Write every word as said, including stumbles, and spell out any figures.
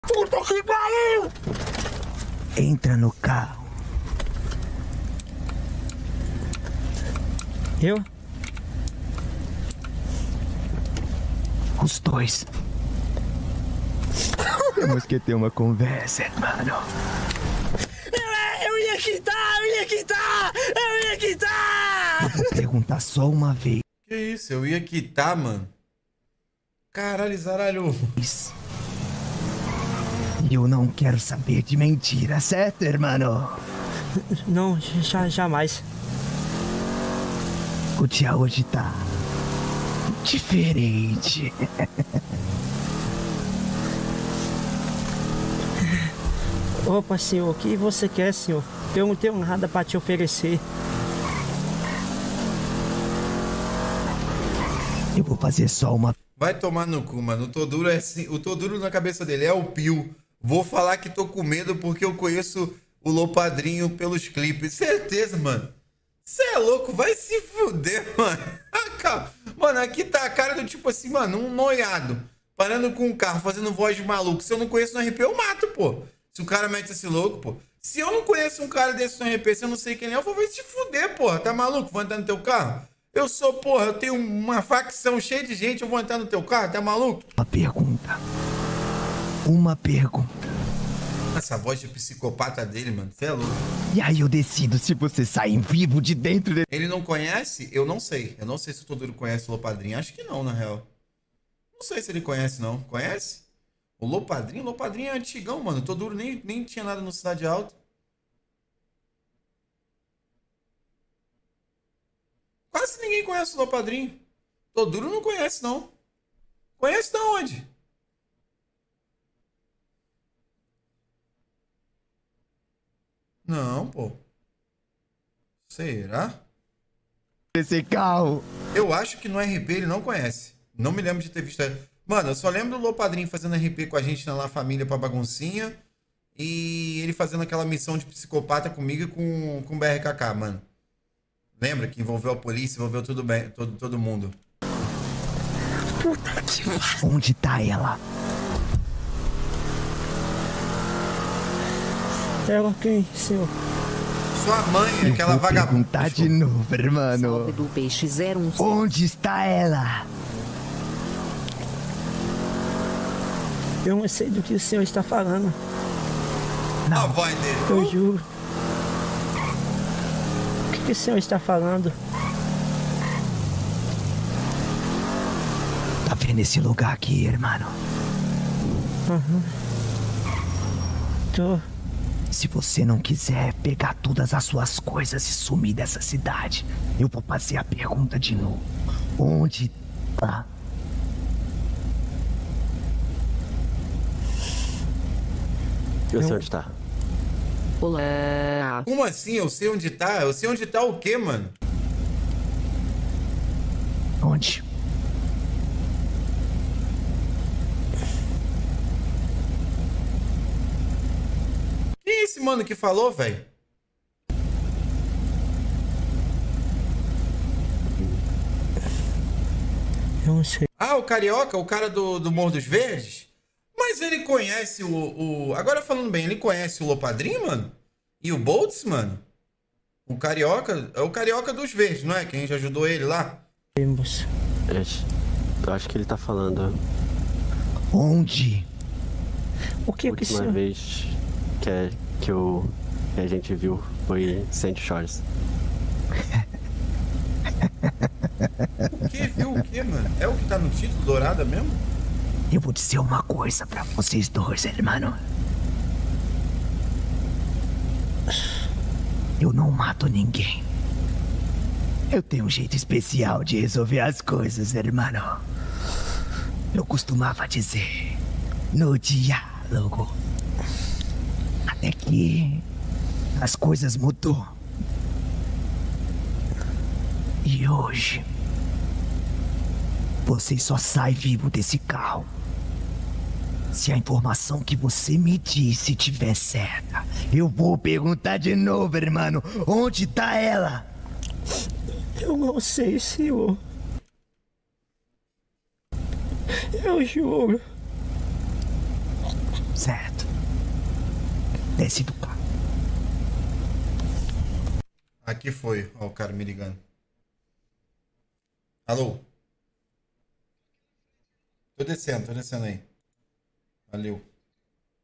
Puta que pariu! Entra no carro. Eu? Os dois. Temos que ter uma conversa, mano. Eu, eu ia quitar, eu ia quitar! Eu ia quitar! Eu vou perguntar só uma vez. Que isso? Eu ia quitar, mano. Caralho, zaralho. Eu não quero saber de mentira, certo, irmão? Não, já, jamais. O dia hoje tá diferente. Opa, senhor, o que você quer, senhor? Eu não tenho nada pra te oferecer. Eu vou fazer só uma... Vai tomar no cu, mano. O Toduro é assim. O Toduro na cabeça dele é o Pio. Vou falar que tô com medo porque eu conheço o Lopadrinho pelos clipes. Certeza, mano. Você é louco, vai se fuder, mano. Mano, aqui tá a cara do tipo assim, mano, um noiado. Parando com um carro, fazendo voz de maluco. Se eu não conheço no R P, eu mato, pô. Se o cara mete esse louco, pô. Se eu não conheço um cara desse no R P, se eu não sei quem é, eu vou ver se fuder, porra. Tá maluco? Vou entrar no teu carro? Eu sou, porra, eu tenho uma facção cheia de gente, eu vou entrar no teu carro, tá maluco? Uma pergunta. Uma pergunta. Essa voz de psicopata dele, mano, você é louco. E aí eu decido se você sai vivo de dentro dele. Ele não conhece? Eu não sei. Eu não sei se o Toduro conhece o Lopadrinho. Acho que não, na real. Não sei se ele conhece, não. Conhece? O Lopadrinho? O Lopadrinho é antigão, mano. O Toduro nem, nem tinha nada no Cidade Alta. Quase ninguém conhece o Lopadrinho. Toduro não conhece, não. Conhece de onde? Não, pô. Será? Esse carro. Eu acho que no R P ele não conhece. Não me lembro de ter visto. Mano, eu só lembro do Lopadrinho fazendo R P com a gente na La Família pra baguncinha. E ele fazendo aquela missão de psicopata comigo e com, com o B R K K, mano. Lembra que envolveu a polícia, envolveu tudo bem, todo, todo mundo. Puta que pariu. Onde tá ela? Ela quem, senhor? Sua mãe, eu aquela vagabunda. Tá de novo, irmão. Salve do peixe zero um. Onde está ela? Eu não sei do que o senhor está falando. Não, a voz dele. Eu juro. O que, que o senhor está falando? Tá vendo esse lugar aqui, irmão? Uhum. Tô. Se você não quiser pegar todas as suas coisas e sumir dessa cidade, eu vou fazer a pergunta de novo. Onde tá? Eu sei onde tá. Olá. Como assim? Eu sei onde tá? Eu sei onde tá o quê, mano? Onde? Quem é esse mano que falou, velho? Eu não sei. Ah, o Carioca, o cara do, do Morro dos Verdes? Mas ele conhece o, o... Agora falando bem, ele conhece o Lopadrinho, mano? E o Boltz, mano? O Carioca... É o Carioca dos Verdes, não é? Quem já ajudou ele lá? Moço. Eu acho que ele tá falando. Onde? O que A que o última senhor... vez que, é, que, o, que a gente viu foi em Saint Shores. O que? Viu o que, mano? É o que tá no título, Dourada mesmo? Eu vou dizer uma coisa pra vocês dois, irmão. Eu não mato ninguém. Eu tenho um jeito especial de resolver as coisas, irmão. Eu costumava dizer no diálogo. Até que as coisas mudou. E hoje você só sai vivo desse carro se a informação que você me disse tiver certa. Eu vou perguntar de novo, irmão. Onde tá ela? Eu não sei, senhor. Eu juro. Certo. Desce do carro. Aqui foi. Ó, o cara me ligando. Alô? Tô descendo, tô descendo aí. Valeu.